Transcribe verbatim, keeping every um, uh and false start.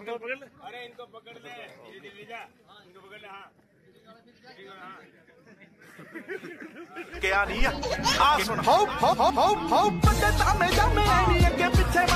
पकड़ पकड़ ले। अरे इनको पकड़ ले, ले जा, इनको पकड़ ले। हाँ क्या नहीं आ सुन हो हो हो हो हो पता में जामे नहीं के पीछे